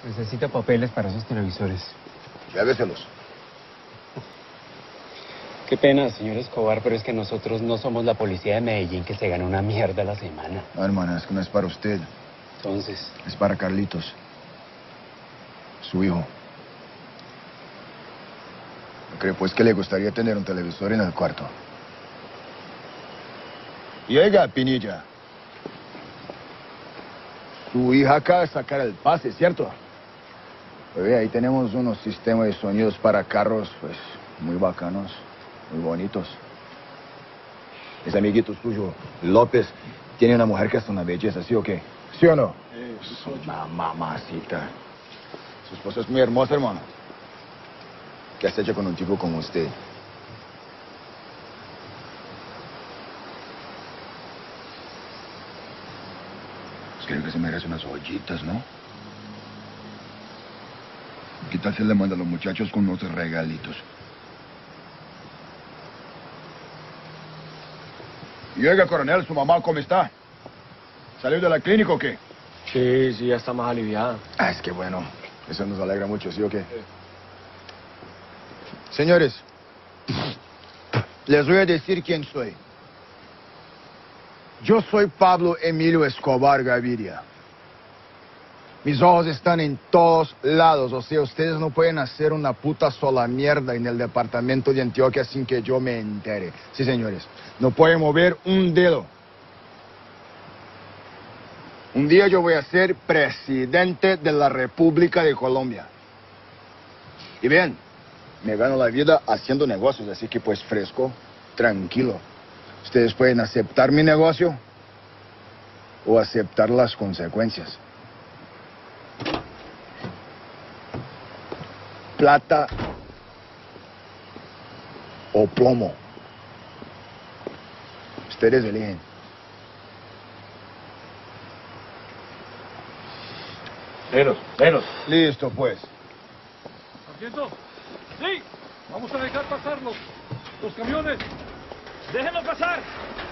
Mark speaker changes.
Speaker 1: Necesito papeles para esos televisores.
Speaker 2: Lléveselos.
Speaker 1: Qué pena, señor Escobar, pero es que nosotros no somos la policía de Medellín que se gana una mierda a la semana.
Speaker 2: No, hermana, es que no es para usted.
Speaker 1: Entonces,
Speaker 2: Es para Carlitos. Su hijo. ¿No cree pues que le gustaría tener un televisor en el cuarto? Y oiga, Pinilla. Su hija acaba de sacar el pase, ¿cierto? Oye, ahí tenemos unos sistemas de sonidos para carros, pues, muy bacanos, muy bonitos. Ese amiguito suyo, López, tiene una mujer que es una belleza, ¿sí o qué? ¿Sí o no? Es una mamacita. Su esposa es muy hermosa, hermano. ¿Qué has hecho con un tipo como usted? Pues creo que se merece unas joyitas, ¿no? ¿Qué tal si le manda a los muchachos con unos regalitos? Y oiga, coronel, ¿su mamá cómo está? ¿Salió de la clínica o qué?
Speaker 3: Sí, ya está más aliviada.
Speaker 2: Ah, es que bueno. Eso nos alegra mucho, ¿sí o qué? Señores, les voy a decir quién soy. Yo soy Pablo Emilio Escobar Gaviria. Mis ojos están en todos lados, o sea, ustedes no pueden hacer una puta sola mierda en el departamento de Antioquia sin que yo me entere. Sí, señores, no pueden mover un dedo. Un día yo voy a ser presidente de la República de Colombia. Y bien, me gano la vida haciendo negocios, así que pues fresco, tranquilo. Ustedes pueden aceptar mi negocio o aceptar las consecuencias. Plata o plomo. Ustedes eligen.
Speaker 3: Venos.
Speaker 2: Listo, pues.
Speaker 4: Sargento, sí, vamos a dejar pasar los camiones. Déjenlos pasar.